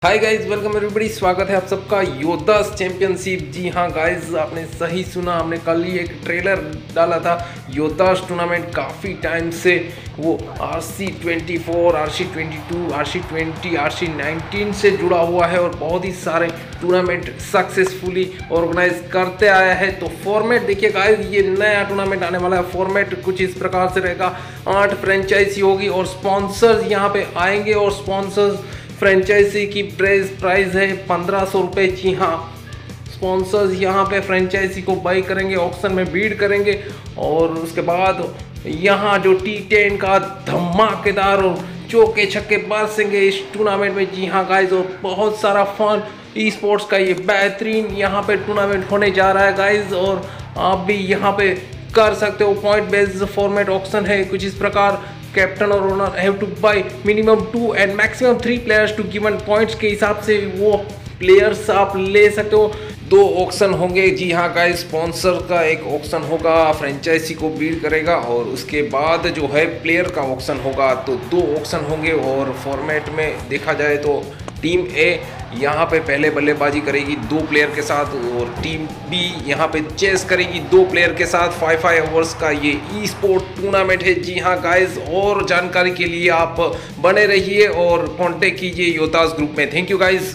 Hi guys, welcome everybody. स्वागत है आप सबका योद्धास चैंपियनशिप। जी हाँ गाइज, आपने सही सुना। हमने कल ही एक ट्रेलर डाला था। योद्धास टूर्नामेंट काफ़ी टाइम से वो RC24, RC22, RC20, RC19 से जुड़ा हुआ है और बहुत ही सारे टूर्नामेंट सक्सेसफुली ऑर्गेनाइज करते आया है। तो फॉर्मेट देखिए गाइज, ये नया टूर्नामेंट आने वाला है। फॉर्मेट कुछ इस प्रकार से रहेगा। 8 फ्रेंचाइजी होगी और स्पॉन्सर्स यहाँ पे आएंगे और स्पॉन्सर्स फ्रेंचाइजी की प्राइस है 1500 रुपये। जी हाँ, स्पॉन्सर्स यहाँ पे फ्रेंचाइजी को बाई करेंगे, ऑक्शन में बीड करेंगे और उसके बाद यहाँ जो T10 का धमाकेदार और चौके छक्के बरसेंगे इस टूर्नामेंट में। जी हाँ गाइज, और बहुत सारा फन ई स्पोर्ट्स का ये बेहतरीन यहाँ पे टूर्नामेंट होने जा रहा है गाइज। और आप भी यहाँ पे कर सकते हो। पॉइंट बेस्ड फॉर्मेट ऑक्शन है कुछ इस प्रकार। कैप्टन और owner have to buy minimum 2 and maximum 3 players to given points के हिसाब से वो प्लेयर्स आप ले सकते हो। 2 ऑक्शन होंगे। जी हाँ गाइस, स्पॉन्सर का एक ऑक्शन होगा, फ्रेंचाइजी को बीड करेगा और उसके बाद जो है प्लेयर का ऑक्शन होगा। तो 2 ऑक्शन होंगे और फॉर्मेट में देखा जाए तो टीम ए यहाँ पे पहले बल्लेबाजी करेगी 2 प्लेयर के साथ और टीम बी यहाँ पे चेस करेगी 2 प्लेयर के साथ। 5 ओवर्स का ये ई स्पोर्ट टूर्नामेंट है। जी हाँ गाइस, और जानकारी के लिए आप बने रहिए और कांटेक्ट कीजिए योद्धास ग्रुप में। Thank you guys.